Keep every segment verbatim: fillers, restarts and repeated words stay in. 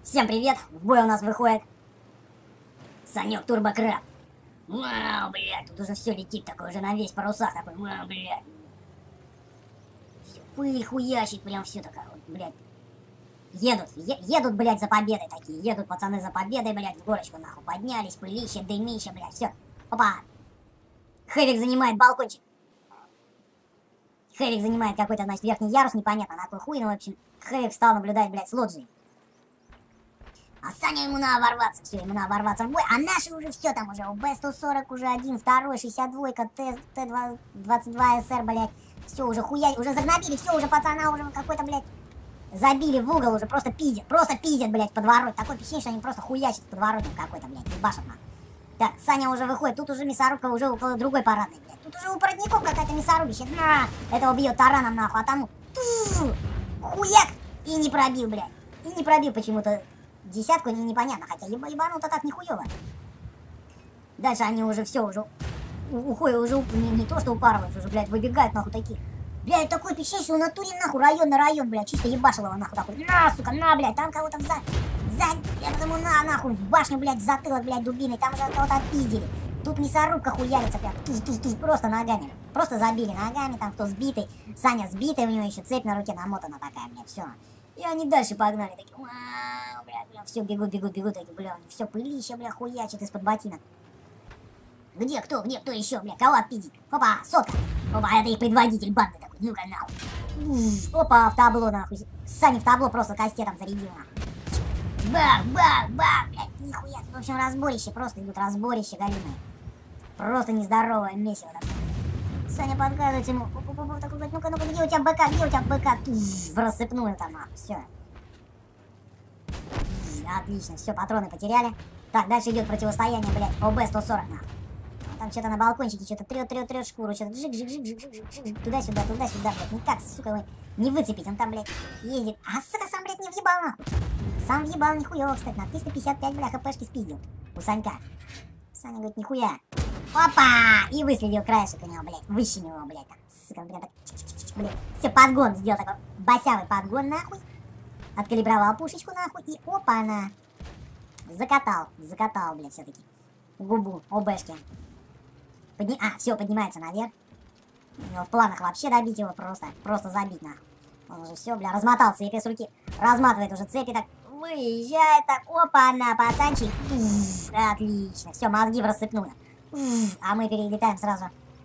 Всем привет! В бой у нас выходит Санек Турбокраб. Вау, блядь, тут уже все летит такой, уже на весь парусах такой, вау, блядь. Всё, пыль хуячит, прям все такая вот, блядь. Едут, е едут, блядь, за победой такие, едут пацаны за победой, блядь, в горочку нахуй поднялись, пылище, дымище, блядь, все. Опа! Хэвик занимает балкончик. Хэвик занимает какой-то, значит, верхний ярус, непонятно на какой хуй, но, в общем, Хэвик стал наблюдать, блядь, с лоджией. А Саня ему надо ворваться, все, ему надо ворваться в бой, а наши уже все там уже, бэ сто сорок уже один, второй, шестьдесят два, Т двадцать два эс эр, блядь, все, уже хуя, уже загнобили, все, уже пацана уже какой-то, блядь, забили в угол уже, просто пиздят, просто пиздят, блядь, в подворот, такое впечатление, что они просто хуячат в подворотник какой-то, блядь, ебашат нахуй. Так, Саня уже выходит, тут уже мясорубка уже около другой парадной, блядь, тут уже у породников какая-то мясорубище, на, этого бьет тараном нахуй, а тому, ту, хуяк, и не пробил, блядь, и не пробил почему-то. Десятку не непонятно, хотя еба ебануто так нихуево. Дальше они уже все, уже уходят, уже не, не то что упарываются, уже, блядь, выбегают нахуй такие. Блядь, такой впечатление, что в натуре нахуй район на район, блядь, чисто ебашил его нахуй такой. На, сука, на, блядь, там кого-то за, за, я думаю, на, нахуй, в башню, блядь, в затылок, блядь, дубиной, там же кого-то отпиздили. Тут мясорубка хуярится прям, туш, туш, туш, просто ногами. Просто забили ногами, там кто сбитый. Саня сбитый, у него еще цепь на руке намотана такая, блядь, все. И они дальше погнали, такие, вау, бля, бля, все, бегут, бегут, бегут, такие, бля, все, пылище, бля, хуячит из-под ботинок. Где, кто, где, кто еще, бля, кого отпиздить? Опа, сотка. Опа, это их предводитель банды такой, ну-ка, нахуй. Опа, в табло, нахуй. Саня в табло просто кастетом зарядил, нахуй. Бах, бах, бах, блядь, нихуя. В общем, разборище, просто идут разборище галимые. Просто нездоровое месиво такое. Саня подгадывает ему, такой говорит, ну-ка, ну-ка, где у тебя БК, где у тебя БК? В рассыпную там, нахуй, все. Отлично, все, патроны потеряли. Так, дальше идет противостояние, блядь, о бэ сто сорок, нахуй. Там что-то на балкончике, что-то трет, трет, трет шкуру, что-то жик, жик, жик, жик, жик, жик, жик, туда-сюда, туда-сюда, блядь, никак, сука, его не выцепить, он там, блядь, ездит. А, сука, сам, блядь, не въебал, нахуй. Сам въебал, нихуево, кстати, на триста пятьдесят пять, бля, хпшки спиздил у Санька. Саня говорит, нихуя. Опа! И выследил краешек у него, блядь. Выщемил его, блядь. Там, сука, блядь, так, блядь. Все, подгон сделал такой босявый подгон, нахуй. Откалибровал пушечку, нахуй. И опа, она. Закатал. Закатал, блядь, все-таки. Губу, ОБшки. Подни... А, все, поднимается наверх. У него в планах вообще добить его просто. Просто забить, нахуй. Он уже все, бля, размотал цепи с руки. Разматывает уже цепи, так. Выезжает, так, опа, на пацанчик. Уф, отлично. Все, мозги в рассыпную. Уф, а мы перелетаем сразу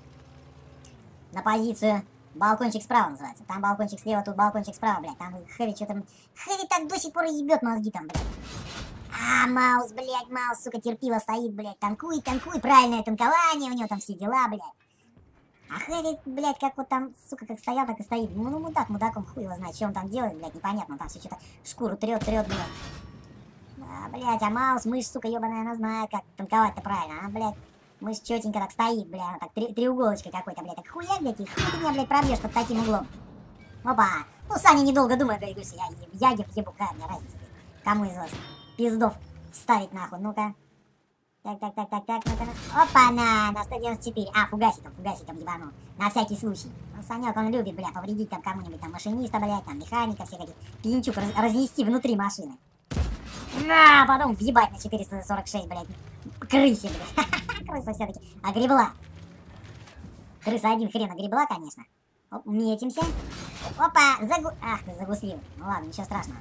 на позицию. Балкончик справа называется. Там балкончик слева, тут балкончик справа, блядь. Там Хэви что-то... Хэви так до сих пор ебет мозги там, блядь. А, Маус, блядь, Маус, сука, терпила стоит, блядь. Танкует, танкует, правильное танкование. У него там все дела, блядь. А Хэви, блядь, как вот там, сука, как стоял, так и стоит. Ну, ну мудак, мудаком, хуй его знает, что он там делает, блядь, непонятно. Там все что-то шкуру трет, трет, блядь. А, блядь, а Маус, мышь, сука, ебаная, она знает, как танковать-то правильно, а, блядь. Мышь четенько так стоит, блядь, так три, треуголочкой какой-то, блядь, так хуя, блядь, и хуй ты меня, блядь, пробьешь под таким углом. Опа. Ну, Саня, недолго думает, говорит, я, я, я ебу, какая мне разница, блядь. Кому из вас пиздов вставить, нахуй, ну-ка. Так, так, так, так, так, ну-ка, опа-на, на сто девяносто четыре. А, фугасиком, фугасиком ебанул. На всякий случай. Ну, Санек, он любит, бля, повредить там кому-нибудь, там, машиниста, блядь, там, механика, всех этих, пьянчук раз, разнести внутри машины. На, потом въебать на четыреста сорок шесть, блядь, крысе, блядь. Крыса все-таки огребла. Крыса один хрен огребла, конечно. Оп, метимся. Опа, загу... Ах ты, загуслил. Ну ладно, ничего страшного.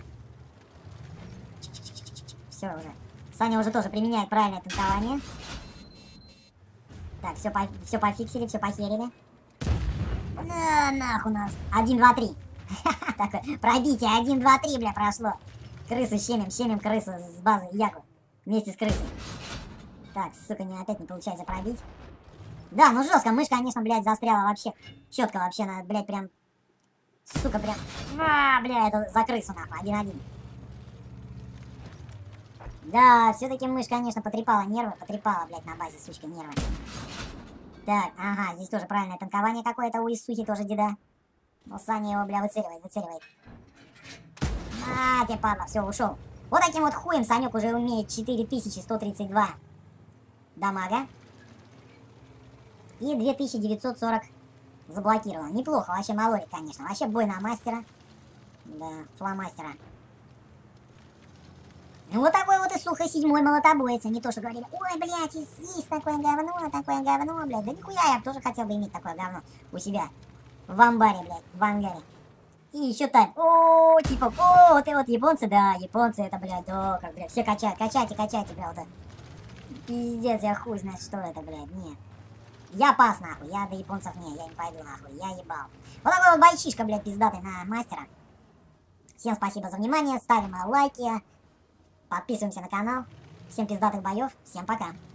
Все уже. Саня уже тоже применяет правильное танкование. Так, все, по... все пофиксили, все похерили. На, нахуй нас. один, два, три. Такое пробитие. один, два, три, бля, прошло. Крысу щемим, щемим крысу с базы Яку. Вместе с крысой. Так, сука, не опять не получается пробить. Да, ну жестко, мышь, конечно, блядь, застряла вообще. Четко вообще, надо, блядь, прям... Сука, прям... А, бля, это за крысу, нахуй, один-один. Да, все-таки мышь, конечно, потрепала нервы, потрепала, блядь, на базе, сучка, нервы. Так, ага, здесь тоже правильное танкование какое-то у Исухи тоже, деда. Ну, Саня его, бля, выцеливает, выцеливает. На, тебе, падла, все, ушел. Вот таким вот хуем Санек уже умеет четыре тысячи сто тридцать два дамага. И две тысячи девятьсот сорок заблокировал. Неплохо, вообще малорик, конечно. Вообще бой на мастера. Да, фломастера. Вот такой вот и сухо седьмой молотобоец. Не то, что говорили, ой, блядь, есть такое говно, такое говно, блядь. Да нихуя, я бы тоже хотел бы иметь такое говно у себя. В амбаре, блядь, в ангаре. И еще тайм. О, типа, о, вот и вот японцы, да, японцы это, блядь, да, как, блядь, все качают, качайте, качайте, блядь, вот это. Пиздец, я хуй знает, что это, блядь, нет. Я пас, нахуй, я до японцев не, я не пойду, нахуй, я ебал. Вот такой вот бойчишка, блядь, пиздатый на мастера. Всем спасибо за внимание, ставим лайки, подписываемся на канал. Всем пиздатых боев, всем пока.